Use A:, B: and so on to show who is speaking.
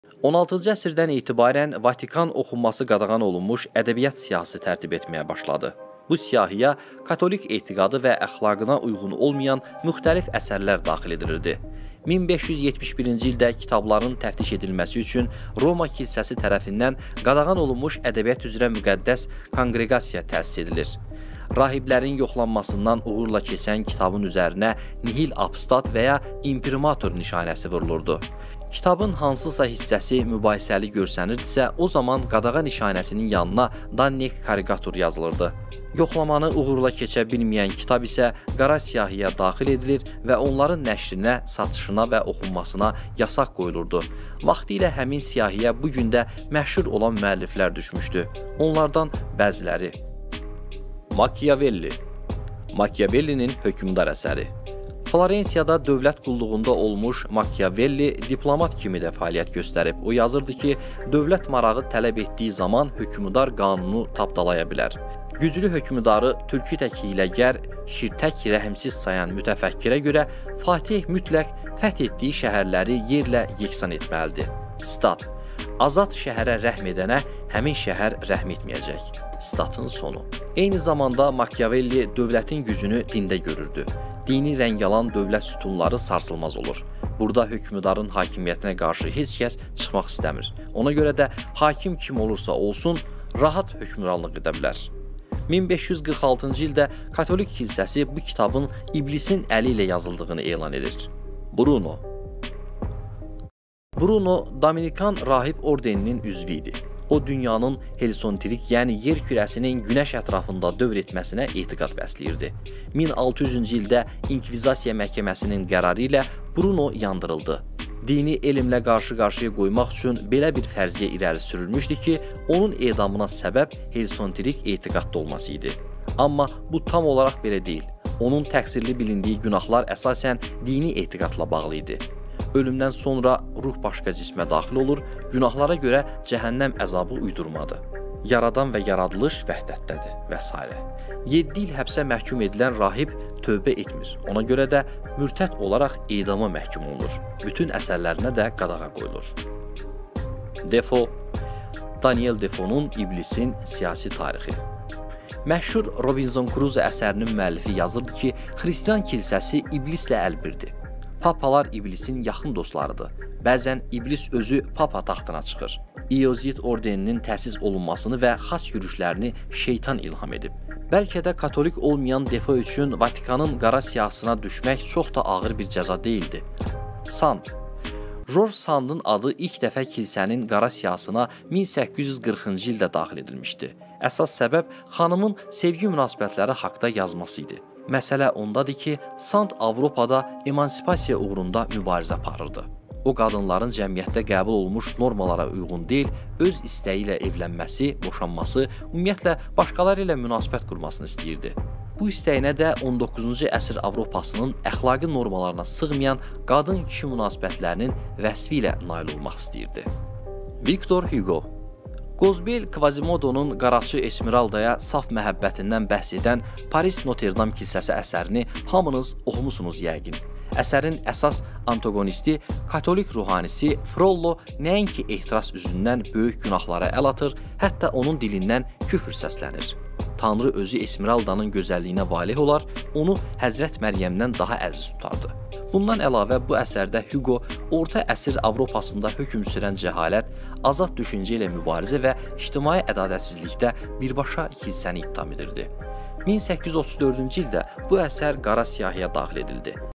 A: 16-cı əsrdən etibarən Vatikan oxunması qadağan olunmuş ədəbiyyat siyahısı tərtib etməyə başladı. Bu siyahıya katolik etiqadı və əxlaqına uyğun olmayan müxtəlif əsərlər daxil edilirdi. 1571-ci ildə kitabların təftiş edilməsi üçün Roma kilsəsi tərəfindən qadağan olunmuş ədəbiyyat üzrə müqəddəs konqreqasiya təsis edilir. Rahiblərin yoxlanmasından uğurla keçən kitabın üzərinə nihil abstat və ya imprimatur nişanəsi vurulurdu. Kitabın hansısa hissəsi mübahisəli görsənirdisə, o zaman qadağa nişanəsinin yanına Dannek karikatur yazılırdı. Yoxlamanı uğurla keçə bilməyən kitab isə qara siyahıya daxil edilir və onların nəşrinə, satışına və oxunmasına yasaq qoyulurdu. Vaxtilə həmin siyahıya bu gün də məşhur olan müəlliflər düşmüşdü. Onlardan bəziləri: Machiavelli, Machiavellinin hökmdar əsəri. Florensiyada dövlət qulluğunda olmuş Machiavelli diplomat kimi də fəaliyyət göstərib. O yazırdı ki, dövlət marağı tələb etdiyi zaman hökmdar qanunu tapdalaya bilər. Güclü hökmdarı türkü tək hiləgər, şirtək rəhimsiz sayan mütəfəkkirə görə Fatih mütləq fəth etdiyi şəhərləri yerlə yeksan etməlidir. Stat: Azad şəhərə rəhm edənə həmin şəhər rəhm etməyəcək. Statın sonu. Eyni zamanda Machiavelli dövlətin gücünü dində görürdü. Dini rəng alan dövlət sütunları sarsılmaz olur. Burada hökmdarın hakimiyyətinə qarşı heç kəs çıxmaq istəmir. Ona görə də hakim kim olursa olsun, rahat hökmranlıq edə bilər. 1546-cı ildə katolik kilsəsi bu kitabın iblisin əli ilə yazıldığını elan edir. Bruno Dominikan rahib ordeninin üzvü idi. O, dünyanın heliosenterik, yəni yer kürəsinin günəş ətrafında dövr etməsinə etiqad bəsləyirdi. 1600-cü ildə İnkvizasiya məhkəməsinin qərarı ilə Bruno yandırıldı. Dini elmlə qarşı-qarşıya qoymaq üçün belə bir fərziyyə irəli sürülmüşdü ki, onun edamına səbəb heliosenterik etiqadda olması idi. Amma bu tam olaraq belə deyil. Onun təqsirli bilindiyi günahlar əsasən dini etiqadla bağlı idi. Ölümdən sonra ruh başqa cismə daxil olur, günahlara görə cəhənnəm əzabı uydurmadı. Yaradan və yaradılış vəhdətdədir və s. 7 il həbsə məhkum edilən rahib tövbə etmir. Ona görə də mürtəd olaraq edama məhkum olunur. Bütün əsərlərinə də qadağa qoyulur. Defoe, Daniel Defoe'nun İblisin siyasi tarixi. Məşhur Robinson Crusoe əsərinin müəllifi yazırdı ki, Xristian kilsəsi iblislə əlbirdir. Papalar iblisin yaxın dostlarıdır. Bəzən iblis özü papa taxtına çıxır. İozit ordeninin təsis olunmasını və xas yürüşlərini şeytan ilham edib. Bəlkə də katolik olmayan Defoe üçün Vatikanın qara siyahısına düşmək çox da ağır bir cəza deyildi. Sand. George Sandın adı ilk dəfə kilsənin qara siyahısına 1840-cı ildə daxil edilmişdi. Əsas səbəb xanımın sevgi münasibətləri haqda yazması idi. Məsələ ondadır ki, Sand Avropada emansipasiya uğrunda mübarizə aparırdı. O, qadınların cəmiyyətdə qəbul olmuş normalara uyğun deyil, öz istəyi ilə evlənməsi, boşanması, ümumiyyətlə başqaları ilə münasibət qurmasını istəyirdi. Bu istəyinə də 19-cu əsr Avropasının əxlaqi normalarına sığmayan qadın-kişi münasibətlərinin vəsfi ilə nail olmaq istəyirdi. Victor Hugo. Qozbel Quasimodo'nun Qaraçı Esmeraldaya saf məhəbbətindən bəhs edən Paris Notre Dame kilsəsi əsərini hamınız oxumusunuz yəqin. Əsərin əsas antagonisti, katolik ruhanisi Frollo nəinki ehtiras üzündən böyük günahlara əl atır, hətta onun dilindən küfr səslənir. Tanrı özü Esmeraldanın gözəlliyinə valeh olar, onu Həzrət Məryəmdən daha əziz tutardı. Bundan əlavə bu əsərdə Hugo orta əsr Avropasında hökm sürən cəhalət, azad düşüncə ilə mübarizə və ictimai ədalətsizlikdə birbaşa kilsəni ittiham edirdi. 1834-cü ildə bu əsər qara siyahıya daxil edildi.